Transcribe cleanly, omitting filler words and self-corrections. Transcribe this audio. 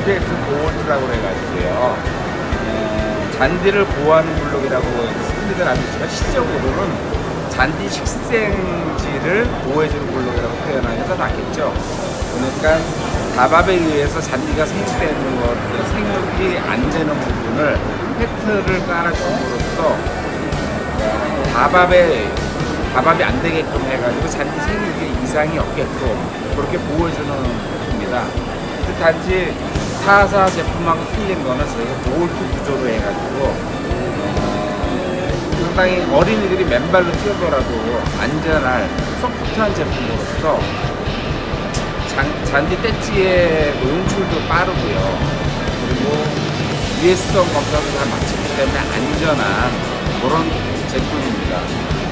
임팩트 보호트라고 해가지고요. 잔디를 보호하는 블록이라고 흔히들 알겠지만 실적으로는 잔디 식생지를 보호해주는 블록이라고 표현하는 게 더 낫겠죠. 그러니까 다밥에 의해서 잔디가 생육되는 것들, 생육이 안 되는 부분을 팩트를 깔아줌으로써 다밥이 안 되게끔 해가지고 잔디 생육에 이상이 없게끔 그렇게 보호해주는 팩트입니다. 단지 타사 제품하고 틀린 거는 저희가 볼트 구조로 해가지고 상당히 어린이들이 맨발로 뛰어더라도 안전할 소프트한 제품으로서 잔디 떼찌의 용출도 빠르고요. 그리고 유해성 검사도 다 마쳤기 때문에 안전한 그런 제품입니다.